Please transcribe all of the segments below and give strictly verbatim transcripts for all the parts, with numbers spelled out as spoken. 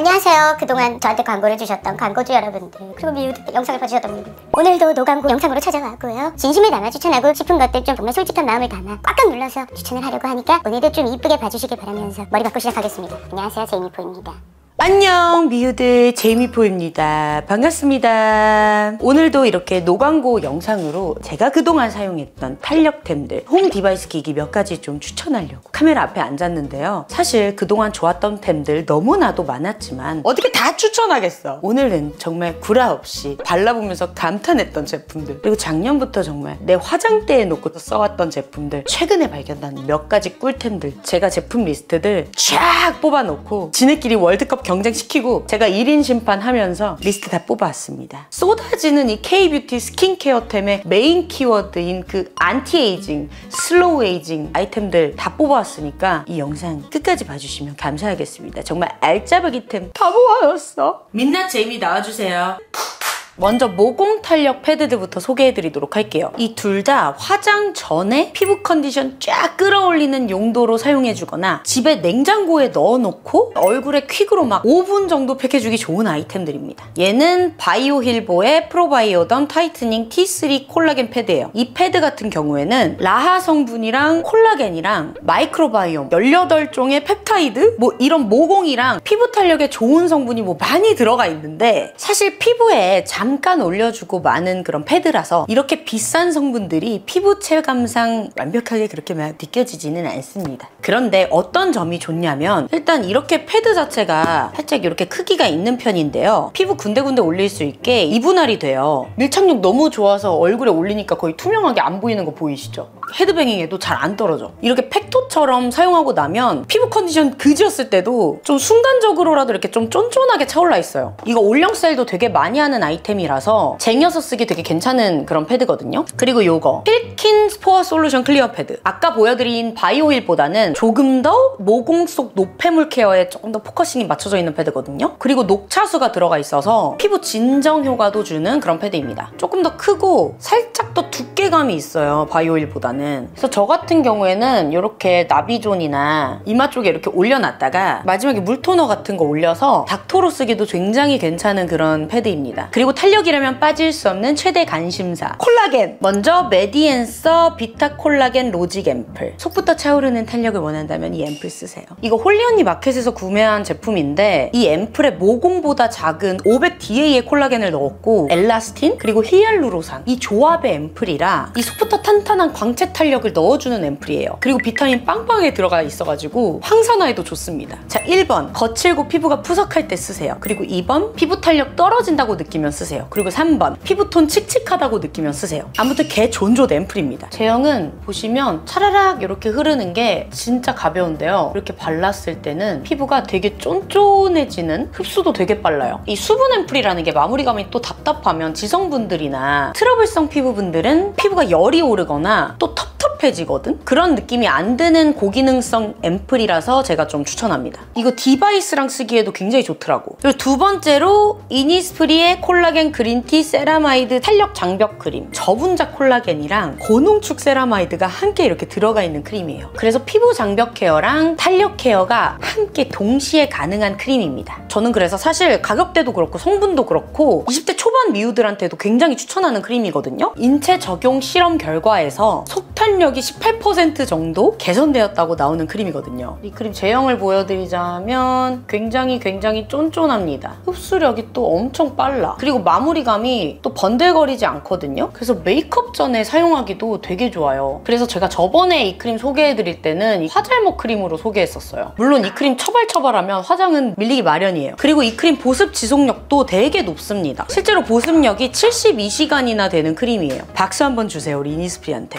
안녕하세요. 그동안 저한테 광고를 주셨던 광고주 여러분들, 그리고 미우드 영상을 봐주셨던 분들, 오늘도 노광고 영상으로 찾아왔고요. 진심을 담아 추천하고 싶은 것들 좀 정말 솔직한 마음을 담아 꽉꽉 눌러서 추천을 하려고 하니까 오늘도 좀 이쁘게 봐주시길 바라면서 머리 받고 시작하겠습니다. 안녕하세요, 제이미포입니다. 안녕, 미우들 제이미포입니다. 반갑습니다. 오늘도 이렇게 노광고 영상으로 제가 그동안 사용했던 탄력템들, 홈 디바이스 기기 몇 가지 좀 추천하려고 카메라 앞에 앉았는데요. 사실 그동안 좋았던 템들 너무나도 많았지만 어떻게 다 추천하겠어. 오늘은 정말 구라 없이 발라보면서 감탄했던 제품들, 그리고 작년부터 정말 내 화장대에 놓고 써왔던 제품들, 최근에 발견한 몇 가지 꿀템들, 제가 제품 리스트들 쫙 뽑아놓고 지네끼리 월드컵 경쟁시키고 제가 일 인 심판하면서 리스트 다 뽑아왔습니다. 쏟아지는 이 K뷰티 스킨케어템의 메인 키워드인 그 안티에이징, 슬로우 에이징 아이템들 다 뽑아왔으니까 이 영상 끝까지 봐주시면 감사하겠습니다. 정말 알짜배기템 다 모아놨어. 민낯 제이미 나와주세요. 먼저 모공 탄력 패드들부터 소개해드리도록 할게요. 이 둘 다 화장 전에 피부 컨디션 쫙 끌어올리는 용도로 사용해주거나 집에 냉장고에 넣어놓고 얼굴에 퀵으로 막 오 분 정도 팩해주기 좋은 아이템들입니다. 얘는 바이오힐보의 프로바이오덤 타이트닝 티 쓰리 콜라겐 패드예요. 이 패드 같은 경우에는 라하 성분이랑 콜라겐이랑 마이크로바이옴, 열여덟 종의 펩타이드, 뭐 이런 모공이랑 피부 탄력에 좋은 성분이 뭐 많이 들어가 있는데, 사실 피부에 잠깐 올려주고 마는 그런 패드라서 이렇게 비싼 성분들이 피부 체감상 완벽하게 그렇게 막 느껴지지는 않습니다. 그런데 어떤 점이 좋냐면, 일단 이렇게 패드 자체가 살짝 이렇게 크기가 있는 편인데요. 피부 군데군데 올릴 수 있게 이분할이 돼요. 밀착력 너무 좋아서 얼굴에 올리니까 거의 투명하게 안 보이는 거 보이시죠? 헤드뱅잉에도 잘 안 떨어져. 이렇게 팩토처럼 사용하고 나면 피부 컨디션 그지였을 때도 좀 순간적으로라도 이렇게 좀 쫀쫀하게 차올라 있어요. 이거 올영셀도 되게 많이 하는 아이템이라서 쟁여서 쓰기 되게 괜찮은 그런 패드거든요. 그리고 요거 필킨 스포어 솔루션 클리어 패드, 아까 보여드린 바이오힐보다는 조금 더 모공 속 노폐물 케어에 조금 더 포커싱이 맞춰져 있는 패드거든요. 그리고 녹차수가 들어가 있어서 피부 진정 효과도 주는 그런 패드입니다. 조금 더 크고 살짝 더 두께감이 있어요, 바이오힐보다는. 그래서 저 같은 경우에는 이렇게 나비존이나 이마 쪽에 이렇게 올려놨다가 마지막에 물토너 같은 거 올려서 닥터로 쓰기도 굉장히 괜찮은 그런 패드입니다. 그리고 탄력이라면 빠질 수 없는 최대 관심사, 콜라겐! 먼저 메디앤서 비타 콜라겐 로직 앰플. 속부터 차오르는 탄력을 원한다면 이 앰플 쓰세요. 이거 홀리언니 마켓에서 구매한 제품인데, 이 앰플에 모공보다 작은 오백 디에이의 콜라겐을 넣었고 엘라스틴 그리고 히알루로산, 이 조합의 앰플이라 이 속부터 탄탄한 광채 탄력을 넣어주는 앰플이에요. 그리고 비타민 빵빵하게 들어가 있어가지고 항산화에도 좋습니다. 자, 일 번 거칠고 피부가 푸석할 때 쓰세요. 그리고 이 번 피부 탄력 떨어진다고 느끼면 쓰세요. 그리고 삼 번 피부톤 칙칙하다고 느끼면 쓰세요. 아무튼 개 존존 앰플입니다. 제형은 보시면 차라락 이렇게 흐르는 게 진짜 가벼운데요. 이렇게 발랐을 때는 피부가 되게 쫀쫀해지는, 흡수도 되게 빨라요. 이 수분 앰플이라는 게 마무리감이 또 답답하면 지성분들이나 트러블성 피부분들은 피부가 열이 오르거나 또 텁텁해지거든? 그런 느낌이 안 드는 고기능성 앰플이라서 제가 좀 추천합니다. 이거 디바이스랑 쓰기에도 굉장히 좋더라고. 그리고 두 번째로 이니스프리의 콜라겐 그린티 세라마이드 탄력 장벽 크림. 저분자 콜라겐이랑 고농축 세라마이드가 함께 이렇게 들어가 있는 크림이에요. 그래서 피부 장벽 케어랑 탄력 케어가 함께 동시에 가능한 크림입니다. 저는 그래서 사실 가격대도 그렇고 성분도 그렇고 이십 대 초반 미우들한테도 굉장히 추천하는 크림이거든요. 인체 적용 실험 결과에서 속탄력이 십팔 퍼센트 정도 개선되었다고 나오는 크림이거든요. 이 크림 제형을 보여드리자면 굉장히 굉장히 쫀쫀합니다. 흡수력이 또 엄청 빨라. 그리고 마무리감이 또 번들거리지 않거든요. 그래서 메이크업 전에 사용하기도 되게 좋아요. 그래서 제가 저번에 이 크림 소개해드릴 때는 이 화잘먹 크림으로 소개했었어요. 물론 이 크림 처발처발하면 화장은 밀리기 마련이에요. 그리고 이 크림 보습 지속력도 되게 높습니다. 실제로 보습력이 칠십이 시간이나 되는 크림이에요. 박수 한번 주세요, 우리 이니스프리한테.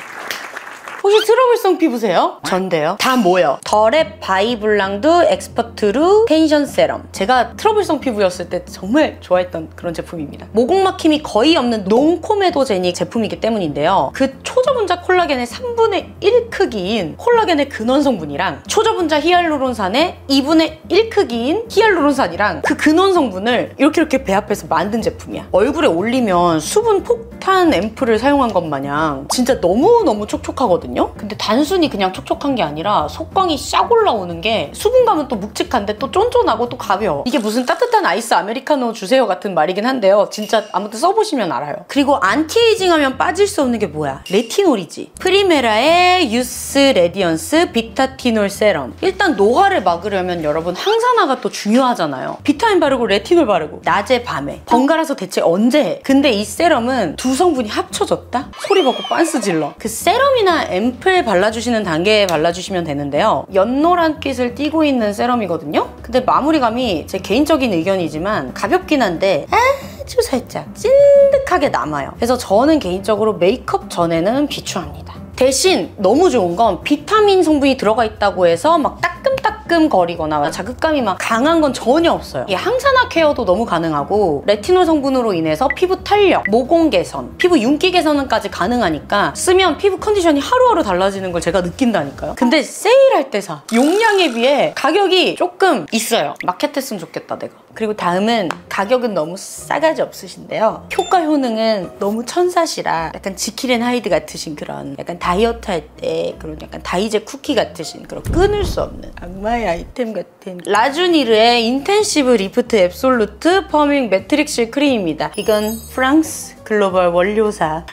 혹시 트러블성 피부세요? 전데요. 다 뭐요? 더랩 바이블랑드 엑스퍼트루 텐션 세럼. 제가 트러블성 피부였을 때 정말 좋아했던 그런 제품입니다. 모공 막힘이 거의 없는 농코메도제닉 제품이기 때문인데요. 그 초저분자 콜라겐의 삼분의 일 크기인 콜라겐의 근원 성분이랑 초저분자 히알루론산의 이분의 일 크기인 히알루론산이랑 그 근원 성분을 이렇게 이렇게 배합해서 만든 제품이야. 얼굴에 올리면 수분 폭탄 앰플을 사용한 것 마냥 진짜 너무너무 촉촉하거든요. 촉촉하거든요? 근데 단순히 그냥 촉촉한 게 아니라 속광이 싹 올라오는 게 수분감은 또 묵직한데 또 쫀쫀하고 또 가벼워. 이게 무슨 따뜻한 아이스 아메리카노 주세요 같은 말이긴 한데요. 진짜 아무튼 써보시면 알아요. 그리고 안티에이징 하면 빠질 수 없는 게 뭐야? 레티놀이지. 프리메라의 유스 레디언스 비타티놀 세럼. 일단 노화를 막으려면 여러분 항산화가 또 중요하잖아요. 비타민 바르고 레티놀 바르고 낮에 밤에 번갈아서 대체 언제 해? 근데 이 세럼은 두 성분이 합쳐졌다? 소리 벗고 빤스 질러. 그 세럼이나 앰플 발라주시는 단계에 발라주시면 되는데요. 연노란빛을 띠고 있는 세럼이거든요? 근데 마무리감이 제 개인적인 의견이지만 가볍긴 한데 아주 살짝 찐득하게 남아요. 그래서 저는 개인적으로 메이크업 전에는 비추합니다. 대신 너무 좋은 건 비타민 성분이 들어가 있다고 해서 막 따끔따끔 거리거나 자극감이 막 강한 건 전혀 없어요. 이게 항산화 케어도 너무 가능하고 레티놀 성분으로 인해서 피부 탄력, 모공 개선, 피부 윤기 개선까지 가능하니까 쓰면 피부 컨디션이 하루하루 달라지는 걸 제가 느낀다니까요. 근데 세일할 때 사. 용량에 비해 가격이 조금 있어요. 마켓했으면 좋겠다 내가. 그리고 다음은 가격은 너무 싸가지 없으신데요. 효과 효능은 너무 천사시라 약간 지킬 앤 하이드 같으신 그런 약간 다이어트 할 때 그런 약간 다이제 쿠키 같으신 그런 끊을 수 없는 악마의 아이템 같은 라주니르의 인텐시브 리프트 앱솔루트 퍼밍 매트릭실 크림입니다. 이건 프랑스 글로벌 원료사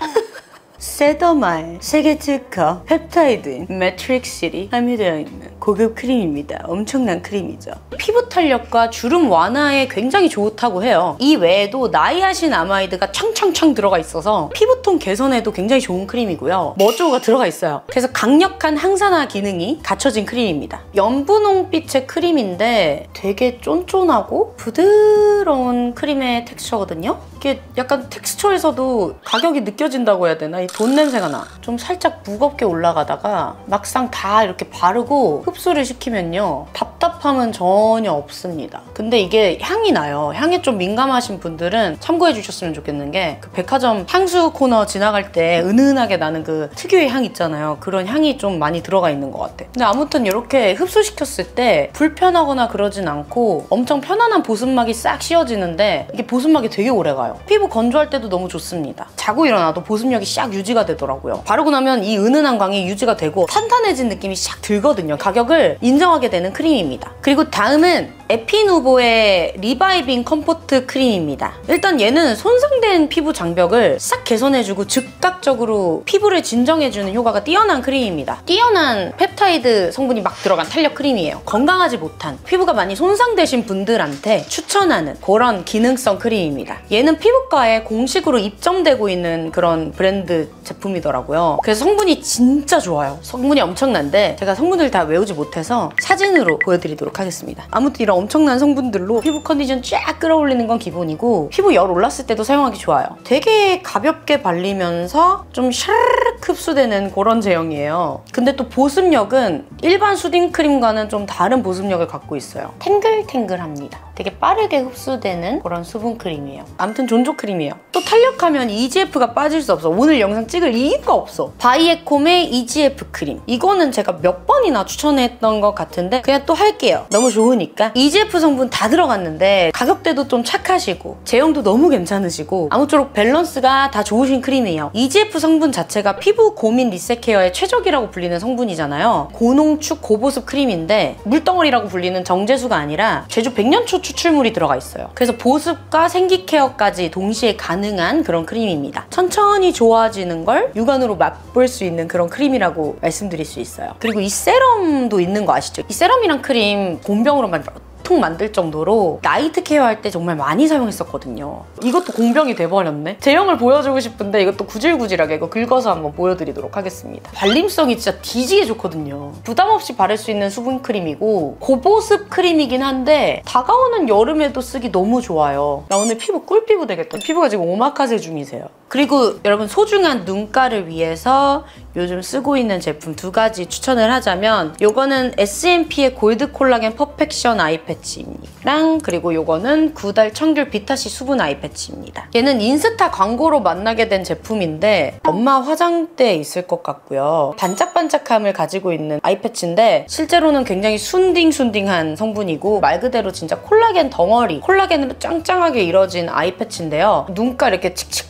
세더마의 세계 특허 펩타이드인 매트릭실이 함유되어 있는 고급 크림입니다. 엄청난 크림이죠. 피부 탄력과 주름 완화에 굉장히 좋다고 해요. 이 외에도 나이아신 아마이드가 청청청 들어가 있어서 피부톤 개선에도 굉장히 좋은 크림이고요. 머조가 들어가 있어요. 그래서 강력한 항산화 기능이 갖춰진 크림입니다. 연분홍빛의 크림인데 되게 쫀쫀하고 부드러운 크림의 텍스처거든요. 이게 약간 텍스처에서도 가격이 느껴진다고 해야 되나? 이 돈 냄새가 나. 좀 살짝 무겁게 올라가다가 막상 다 이렇게 바르고 흡수를 시키면요. 답답함은 전혀 없습니다. 근데 이게 향이 나요. 향에 좀 민감하신 분들은 참고해 주셨으면 좋겠는 게 그 백화점 향수 코너 지나갈 때 은은하게 나는 그 특유의 향 있잖아요. 그런 향이 좀 많이 들어가 있는 것 같아. 근데 아무튼 이렇게 흡수시켰을 때 불편하거나 그러진 않고 엄청 편안한 보습막이 싹 씌워지는데 이게 보습막이 되게 오래가요. 피부 건조할 때도 너무 좋습니다. 자고 일어나도 보습력이 싹 유지가 되더라고요. 바르고 나면 이 은은한 광이 유지가 되고 탄탄해진 느낌이 싹 들거든요. 가격을 인정하게 되는 크림입니다. 그리고 다음은 에피누보의 리바이빙 컴포트 크림입니다. 일단 얘는 손상된 피부 장벽을 싹 개선해주고 즉각적으로 피부를 진정해주는 효과가 뛰어난 크림입니다. 뛰어난 펩타이드 성분이 막 들어간 탄력 크림이에요. 건강하지 못한 피부가 많이 손상되신 분들한테 추천하는 그런 기능성 크림입니다. 얘는 피부과에 공식으로 입점되고 있는 그런 브랜드 제품이더라고요. 그래서 성분이 진짜 좋아요. 성분이 엄청난데 제가 성분을 다 외우지 못해서 사진으로 보여드리도록 하겠습니다. 아무튼 이런 엄청난 성분들로 피부 컨디션 쫙 끌어올리는 건 기본이고 피부 열 올랐을 때도 사용하기 좋아요. 되게 가볍게 발리면서 좀 샤르륵 흡수되는 그런 제형이에요. 근데 또 보습력은 일반 수딩 크림과는 좀 다른 보습력을 갖고 있어요. 탱글탱글합니다. 되게 빠르게 흡수되는 그런 수분 크림이에요. 아무튼 존조 크림이에요. 또 탄력하면 이지에프가 빠질 수 없어. 오늘 영상 찍을 이유가 없어. 바이에콤의 이지에프 크림. 이거는 제가 몇 번이나 추천했던 것 같은데 그냥 또 할게요. 너무 좋으니까. 이지에프 성분 다 들어갔는데 가격대도 좀 착하시고 제형도 너무 괜찮으시고 아무쪼록 밸런스가 다 좋으신 크림이에요. 이지에프 성분 자체가 피부 고민 리셋 케어의 최적이라고 불리는 성분이잖아요. 고농축 고보습 크림인데 물덩어리라고 불리는 정제수가 아니라 제주 백년초 추출물이 들어가 있어요. 그래서 보습과 생기 케어까지 동시에 가능한 그런 크림입니다. 천천히 좋아지는 걸 육안으로 맛볼 수 있는 그런 크림이라고 말씀드릴 수 있어요. 그리고 이 세럼도 있는 거 아시죠? 이 세럼이랑 크림 곰병으로 만들 통 만들 정도로 나이트 케어할 때 정말 많이 사용했었거든요. 이것도 공병이 돼버렸네. 제형을 보여주고 싶은데 이것도 구질구질하게 이거 긁어서 한번 보여드리도록 하겠습니다. 발림성이 진짜 뒤지게 좋거든요. 부담 없이 바를 수 있는 수분 크림이고 고보습 크림이긴 한데 다가오는 여름에도 쓰기 너무 좋아요. 나 오늘 피부 꿀피부 되겠다. 피부가 지금 오마카세 중이세요. 그리고 여러분 소중한 눈가를 위해서 요즘 쓰고 있는 제품 두 가지 추천을 하자면 요거는 에스엠피의 골드 콜라겐 퍼펙션 아이 패치랑 그리고 요거는 구달 청귤 비타C 수분 아이 패치입니다. 얘는 인스타 광고로 만나게 된 제품인데 엄마 화장대에 있을 것 같고요. 반짝반짝함을 가지고 있는 아이 패치인데 실제로는 굉장히 순딩순딩한 성분이고 말 그대로 진짜 콜라겐 덩어리, 콜라겐으로 짱짱하게 이루어진 아이 패치인데요. 눈가 이렇게 칙칙하고 막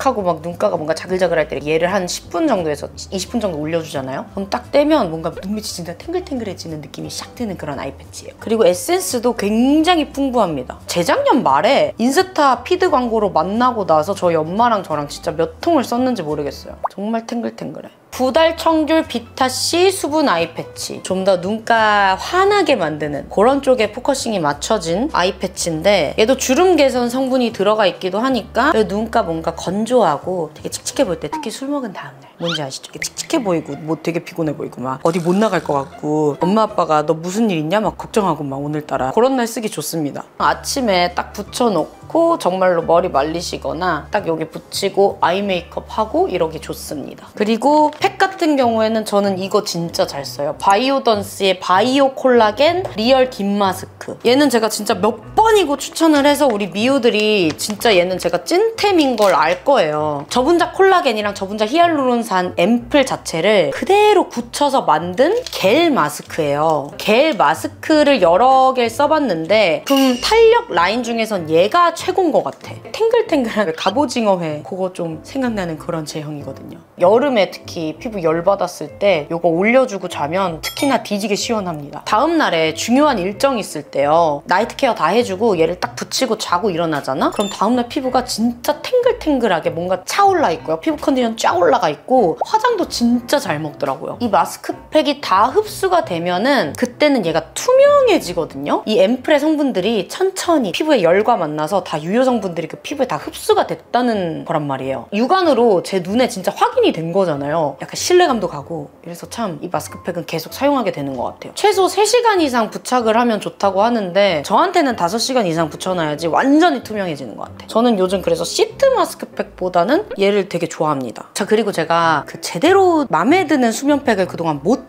눈가가 뭔가 자글자글할 때 얘를 한 십 분 정도에서 이십 분 정도 올려주잖아요. 그럼 딱 떼면 뭔가 눈밑이 진짜 탱글탱글해지는 느낌이 샥 드는 그런 아이 패치예요. 그리고 에센스도 굉장히 풍부합니다. 재작년 말에 인스타 피드 광고로 만나고 나서 저희 엄마랑 저랑 진짜 몇 통을 썼는지 모르겠어요. 정말 탱글탱글해. 구달 청귤 비타C 수분 아이 패치. 좀 더 눈가 환하게 만드는 그런 쪽에 포커싱이 맞춰진 아이 패치인데 얘도 주름 개선 성분이 들어가 있기도 하니까 눈가 뭔가 건조하고 되게 칙칙해 보일 때, 특히 술 먹은 다음날 뭔지 아시죠? 되게 칙칙해 보이고 뭐 되게 피곤해 보이고 막 어디 못 나갈 것 같고 엄마 아빠가 너 무슨 일 있냐? 막 걱정하고 막 오늘따라 그런 날 쓰기 좋습니다. 아침에 딱 붙여놓고 정말로 머리 말리시거나 딱 여기 붙이고 아이 메이크업 하고 이러기 좋습니다. 그리고 팩 같은 경우에는 저는 이거 진짜 잘 써요. 바이오던스의 바이오 콜라겐 리얼 딥 마스크. 얘는 제가 진짜 몇 번이고 추천을 해서 우리 미우들이 진짜 얘는 제가 찐템인 걸 알 거예요. 저분자 콜라겐이랑 저분자 히알루론산 앰플 자체를 그대로 굳혀서 만든 겔 마스크예요. 겔 마스크를 여러 개 써봤는데 좀 탄력 라인 중에선 얘가 최고인 것 같아. 탱글탱글한 갑오징어회 그거 좀 생각나는 그런 제형이거든요. 여름에 특히 피부 열받았을 때 이거 올려주고 자면 특히나 뒤지게 시원합니다. 다음날에 중요한 일정이 있을 때요. 나이트 케어 다 해주고 얘를 딱 붙이고 자고 일어나잖아? 그럼 다음날 피부가 진짜 탱글탱글하게 뭔가 차올라 있고요. 피부 컨디션 쫙 올라가 있고 화장도 진짜 잘 먹더라고요. 이 마스크팩이 다 흡수가 되면은 그때는 얘가 투명해지거든요. 이 앰플의 성분들이 천천히 피부에 열과 만나서 다 유효 성분들이 그 피부에 다 흡수가 됐다는 거란 말이에요. 육안으로 제 눈에 진짜 확인이 된 거잖아요. 약간 신뢰감도 가고 이래서 참 이 마스크팩은 계속 사용하게 되는 것 같아요. 최소 세 시간 이상 부착을 하면 좋다고 하는데 저한테는 다섯 시간 이상 붙여놔야지 완전히 투명해지는 것 같아요. 저는 요즘 그래서 시트 마스크팩보다는 얘를 되게 좋아합니다. 자, 그리고 제가 그 제대로 마음에 드는 수면팩을 그동안 못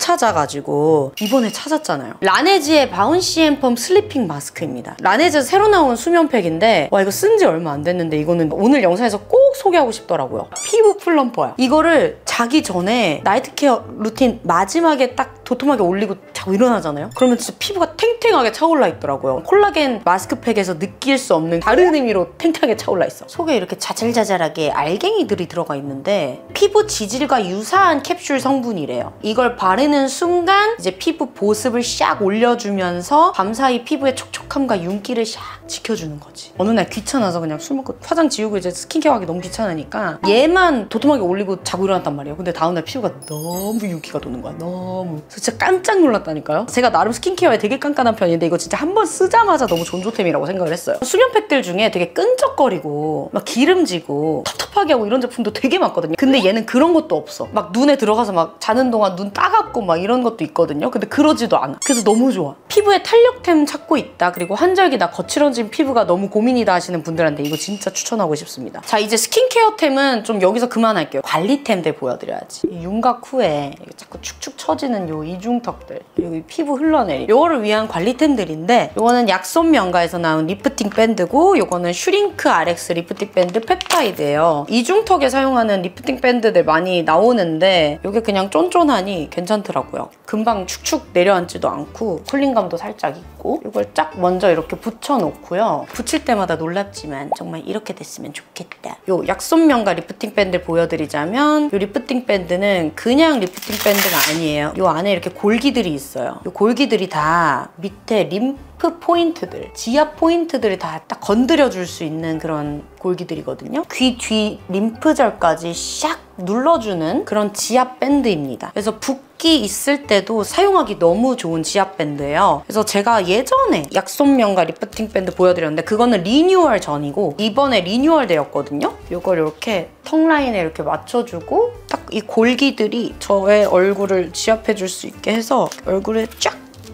찾아가지고 이번에 찾았잖아요. 라네즈의 바운시 앤 펌 슬리핑 마스크입니다. 라네즈 새로 나온 수면팩인데 와 이거 쓴 지 얼마 안 됐는데 이거는 오늘 영상에서 꼭 소개하고 싶더라고요. 피부 플럼퍼야. 이거를 자기 전에 나이트 케어 루틴 마지막에 딱 도톰하게 올리고 자고 일어나잖아요? 그러면 진짜 피부가 탱탱하게 차올라 있더라고요. 콜라겐 마스크팩에서 느낄 수 없는 다른 의미로 탱탱하게 차올라 있어. 속에 이렇게 자잘자잘하게 알갱이들이 들어가 있는데 피부 지질과 유사한 캡슐 성분이래요. 이걸 바르는 순간 이제 피부 보습을 샥 올려주면서 밤사이 피부의 촉촉함과 윤기를 샥 지켜주는 거지. 어느 날 귀찮아서 그냥 술 먹고 화장 지우고 이제 스킨케어 하기 너무 귀찮으니까 얘만 도톰하게 올리고 자고 일어났단 말이에요. 근데 다음날 피부가 너무 윤기가 도는 거야. 너무. 진짜 깜짝 놀랐다니까요. 제가 나름 스킨케어에 되게 깐깐한 편인데 이거 진짜 한 번 쓰자마자 너무 존조템이라고 생각을 했어요. 수면팩들 중에 되게 끈적거리고 막 기름지고 텁텁하게 하고 이런 제품도 되게 많거든요. 근데 얘는 그런 것도 없어. 막 눈에 들어가서 막 자는 동안 눈 따갑고 막 이런 것도 있거든요. 근데 그러지도 않아. 그래서 너무 좋아. 피부에 탄력템 찾고 있다. 그리고 환절기나 거칠어진 피부가 너무 고민이다 하시는 분들한테 이거 진짜 추천하고 싶습니다. 자, 이제 스킨케어템은 좀 여기서 그만할게요. 관리템들 보여드려야지. 이 윤곽 후에 자꾸 축축 처지는 요 이중턱들, 여기 피부 흘러내리 요거를 위한 관리템들인데 요거는 약손 명가에서 나온 리프팅 밴드고 요거는 슈링크 알엑스 리프팅 밴드 펩타이드예요. 이중턱에 사용하는 리프팅 밴드들 많이 나오는데 요게 그냥 쫀쫀하니 괜찮더라고요. 금방 축축 내려앉지도 않고 쿨링감도 살짝 있고 이걸 쫙 먼저 이렇게 붙여놓고요. 붙일 때마다 놀랍지만 정말 이렇게 됐으면 좋겠다. 요 약손 명가 리프팅 밴드 보여드리자면 요 리프팅 밴드는 그냥 리프팅 밴드가 아니에요. 요 안에 이렇게 골기들이 있어요. 이 골기들이 다 밑에 림프 포인트들, 지압 포인트들을 다 딱 건드려줄 수 있는 그런 골기들이거든요. 귀 뒤 림프절까지 샥 눌러주는 그런 지압 밴드입니다. 그래서 붓기 있을 때도 사용하기 너무 좋은 지압 밴드예요. 그래서 제가 예전에 약손 명가 리프팅 밴드 보여드렸는데 그거는 리뉴얼 전이고 이번에 리뉴얼 되었거든요. 이걸 이렇게 턱 라인에 이렇게 맞춰주고 딱 이 골기들이 저의 얼굴을 지압해줄 수 있게 해서 얼굴에 쫙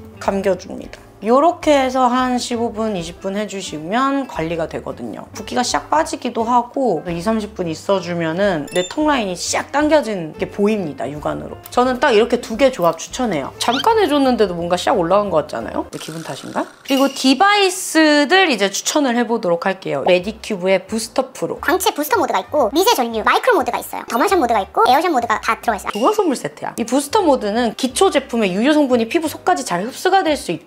감겨줍니다. 이렇게 해서 한 십오 분, 이십 분 해주시면 관리가 되거든요. 붓기가 샥 빠지기도 하고 이십, 삼십 분 있어주면은 내 턱 라인이 샥 당겨진 게 보입니다, 육안으로. 저는 딱 이렇게 두 개 조합 추천해요. 잠깐 해줬는데도 뭔가 샥 올라간 것 같잖아요? 기분 탓인가? 그리고 디바이스들 이제 추천을 해보도록 할게요. 메디큐브의 부스터 프로. 광채 부스터 모드가 있고 미세 전류, 마이크로 모드가 있어요. 더마션 모드가 있고 에어샷 모드가 다 들어가 있어요. 종합 선물 세트야. 이 부스터 모드는 기초 제품의 유효 성분이 피부 속까지 잘 흡수가 될 수 있도록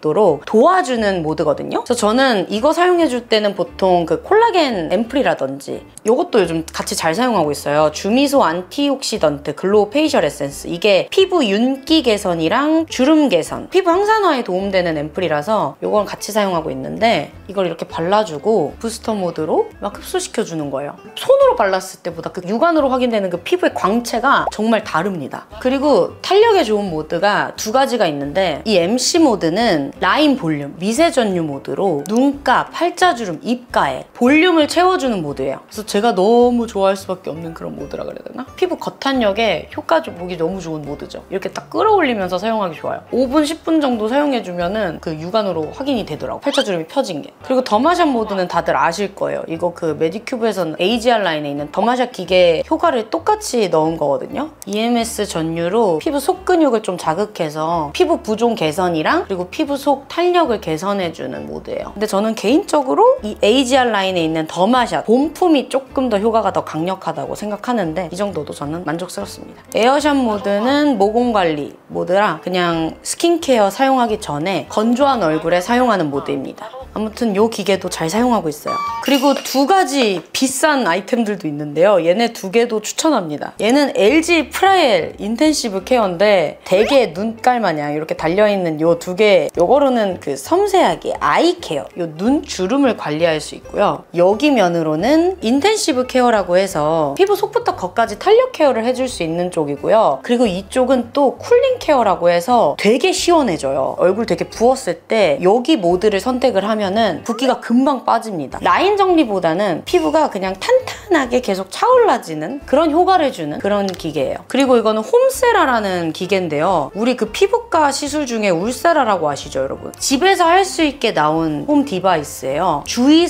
도와주는 모드거든요. 그래서 저는 이거 사용해줄 때는 보통 그 콜라겐 앰플이라든지 이것도 요즘 같이 잘 사용하고 있어요. 주미소 안티옥시던트 글로우 페이셜 에센스. 이게 피부 윤기 개선이랑 주름 개선, 피부 항산화에 도움되는 앰플이라서 이건 같이 사용하고 있는데 이걸 이렇게 발라주고 부스터 모드로 막 흡수시켜주는 거예요. 손으로 발랐을 때보다 그 육안으로 확인되는 그 피부의 광채가 정말 다릅니다. 그리고 탄력에 좋은 모드가 두 가지가 있는데 이 엠씨 모드는 라인 볼륨, 미세 전류 모드로 눈가, 팔자주름, 입가에 볼륨을 채워주는 모드예요. 그래서 제가 너무 좋아할 수밖에 없는 그런 모드라 그래야 되나? 피부 겉탄력에 효과 보기 너무 좋은 모드죠. 이렇게 딱 끌어올리면서 사용하기 좋아요. 오 분, 십 분 정도 사용해주면은 그 육안으로 확인이 되더라고. 팔자주름이 펴진 게. 그리고 더마샷 모드는 다들 아실 거예요. 이거 그 메디큐브에서는 에이지알 라인에 있는 더마샷 기계 효과를 똑같이 넣은 거거든요. 이엠에스 전류로 피부 속 근육을 좀 자극해서 피부 부종 개선이랑 그리고 피부 속 탄력을 개선해주는 모드예요. 근데 저는 개인적으로 이 에이지알 라인에 있는 더마샷 본품이 조금 더 효과가 더 강력하다고 생각하는데 이 정도도 저는 만족스럽습니다. 에어샷 모드는 모공 관리 모드라 그냥 스킨케어 사용하기 전에 건조한 얼굴에 사용하는 모드입니다. 아무튼 이 기계도 잘 사용하고 있어요. 그리고 두 가지 비싼 아이템들도 있는데요. 얘네 두 개도 추천합니다. 얘는 엘지 프라엘 인텐시브 케어인데 되게 눈깔 마냥 이렇게 달려있는 이 두 개, 요거로는 그 섬세하게 아이 케어, 요 눈 주름을 관리할 수 있고요. 여기 면으로는 인텐시브 케어라고 해서 피부 속부터 겉까지 탄력 케어를 해줄 수 있는 쪽이고요. 그리고 이쪽은 또 쿨링 케어라고 해서 되게 시원해져요. 얼굴 되게 부었을 때 여기 모드를 선택을 하면 하면은 붓기가 금방 빠집니다. 라인 정리보다는 피부가 그냥 탄탄하게 계속 차올라지는 그런 효과를 주는 그런 기계예요. 그리고 이거는 홈세라라는 기계인데요. 우리 그 피부과 시술 중에 울세라라고 아시죠, 여러분? 집에서 할 수 있게 나온 홈 디바이스예요.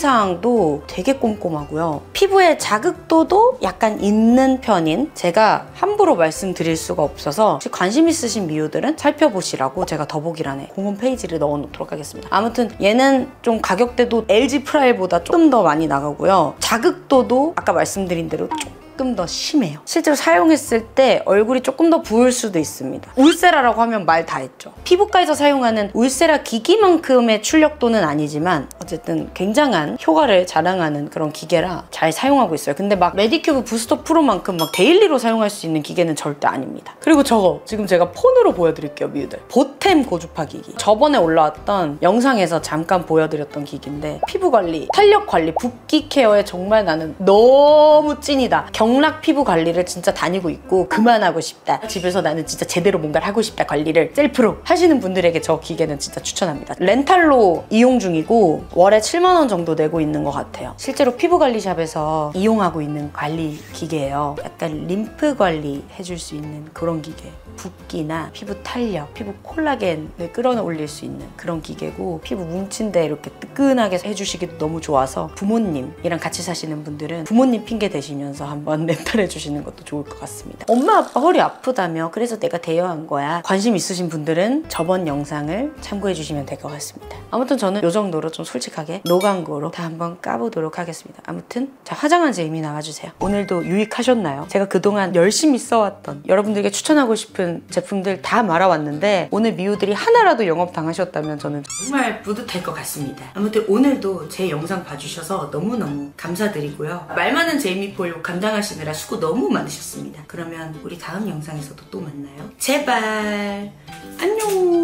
주의사항도 되게 꼼꼼하고요. 피부의 자극도도 약간 있는 편인, 제가 함부로 말씀드릴 수가 없어서 혹시 관심 있으신 미우들은 살펴보시라고 제가 더보기란에 공홈 페이지를 넣어놓도록 하겠습니다. 아무튼 얘는 좀 가격대도 엘지 프라일보다 조금 더 많이 나가고요. 자극도도 아까 말씀드린 대로 조금 더 심해요. 실제로 사용했을 때 얼굴이 조금 더 부을 수도 있습니다. 울세라라고 하면 말 다 했죠. 피부과에서 사용하는 울세라 기기만큼의 출력도는 아니지만 어쨌든 굉장한 효과를 자랑하는 그런 기계라 잘 사용하고 있어요. 근데 막 메디큐브 부스터 프로만큼 막 데일리로 사용할 수 있는 기계는 절대 아닙니다. 그리고 저거 지금 제가 폰으로 보여드릴게요, 미우들. 보템 고주파 기기. 저번에 올라왔던 영상에서 잠깐 보여드렸던 기기인데 피부 관리, 탄력 관리, 붓기 케어에 정말 나는 너무 찐이다. 경락 피부 관리를 진짜 다니고 있고 그만하고 싶다. 집에서 나는 진짜 제대로 뭔가를 하고 싶다. 관리를 셀프로 하시는 분들에게 저 기계는 진짜 추천합니다. 렌탈로 이용 중이고 월에 칠만 원 정도 내고 있는 것 같아요. 실제로 피부관리샵에서 이용하고 있는 관리 기계예요. 약간 림프 관리 해줄 수 있는 그런 기계. 붓기나 피부 탄력, 피부 콜라겐을 끌어올릴 수 있는 그런 기계고 피부 뭉친 데 이렇게 뜨끈하게 해주시기도 너무 좋아서 부모님이랑 같이 사시는 분들은 부모님 핑계 대시면서 한번 렌탈해 주시는 것도 좋을 것 같습니다. 엄마 아빠 허리 아프다며 그래서 내가 대여한 거야. 관심 있으신 분들은 저번 영상을 참고해 주시면 될 것 같습니다. 아무튼 저는 이 정도로 좀 솔직하게 노광고로 다 한번 까보도록 하겠습니다. 아무튼 자, 화장한 제이미 나와주세요. 오늘도 유익하셨나요? 제가 그동안 열심히 써왔던 여러분들에게 추천하고 싶은 제품들 다 말아왔는데 오늘 미우들이 하나라도 영업 당하셨다면 저는 정말 뿌듯할 것 같습니다. 아무튼 오늘도 제 영상 봐주셔서 너무너무 감사드리고요. 말 많은 제이미폴 감당하시느라 수고 너무 많으셨습니다. 그러면 우리 다음 영상에서도 또 만나요. 제발 안녕.